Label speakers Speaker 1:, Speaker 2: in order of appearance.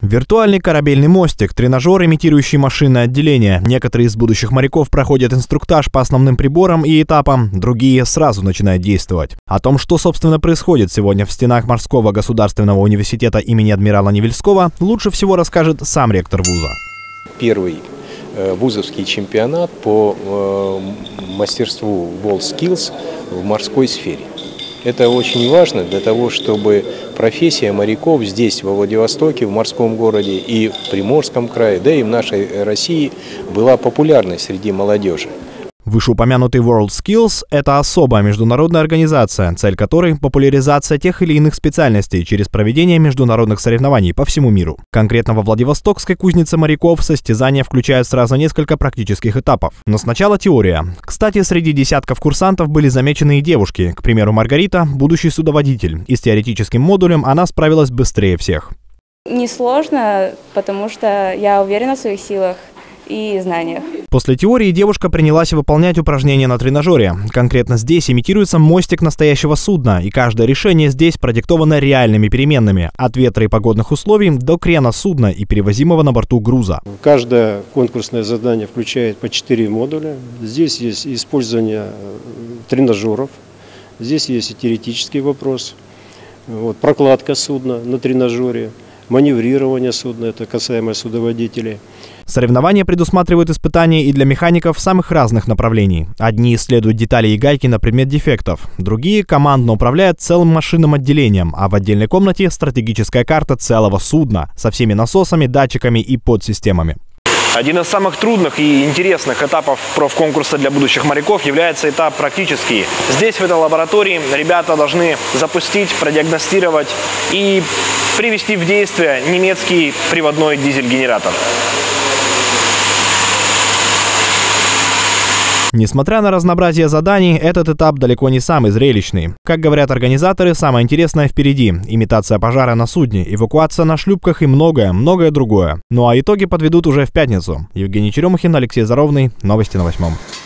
Speaker 1: Виртуальный корабельный мостик, тренажер, имитирующий машинное отделение. Некоторые из будущих моряков проходят инструктаж по основным приборам и этапам, другие сразу начинают действовать. О том, что, собственно, происходит сегодня в стенах Морского государственного университета имени адмирала Невельского, лучше всего расскажет сам ректор вуза.
Speaker 2: Первый вузовский чемпионат по мастерству WorldSkills в морской сфере. Это очень важно для того, чтобы профессия моряков здесь, во Владивостоке, в морском городе и в Приморском крае, да и в нашей России была популярной среди молодежи.
Speaker 1: Вышеупомянутый WorldSkills – это особая международная организация, цель которой – популяризация тех или иных специальностей через проведение международных соревнований по всему миру. Конкретно во Владивостокской кузнице моряков состязания включают сразу несколько практических этапов. Но сначала теория. Кстати, среди десятков курсантов были замечены и девушки. К примеру, Маргарита – будущий судоводитель. И с теоретическим модулем она справилась быстрее всех.
Speaker 3: Несложно, потому что я уверена в своих силах и знаниях.
Speaker 1: После теории девушка принялась выполнять упражнения на тренажере. Конкретно здесь имитируется мостик настоящего судна, и каждое решение здесь продиктовано реальными переменными, от ветра и погодных условий до крена судна и перевозимого на борту груза.
Speaker 4: Каждое конкурсное задание включает по 4 модуля. Здесь есть использование тренажеров, здесь есть и теоретический вопрос, прокладка судна на тренажере, маневрирование судна, это касаемо судоводителей.
Speaker 1: Соревнования предусматривают испытания и для механиков самых разных направлений. Одни исследуют детали и гайки на предмет дефектов, другие командно управляют целым машинным отделением, а в отдельной комнате стратегическая карта целого судна со всеми насосами, датчиками и подсистемами.
Speaker 5: Один из самых трудных и интересных этапов профконкурса для будущих моряков является этап практический. Здесь, в этой лаборатории, ребята должны запустить, продиагностировать и привести в действие немецкий приводной дизель-генератор.
Speaker 1: Несмотря на разнообразие заданий, этот этап далеко не самый зрелищный. Как говорят организаторы, самое интересное впереди – имитация пожара на судне, эвакуация на шлюпках и многое другое. Ну а итоги подведут уже в пятницу. Евгений Черемухин, Алексей Заровный. Новости на 8.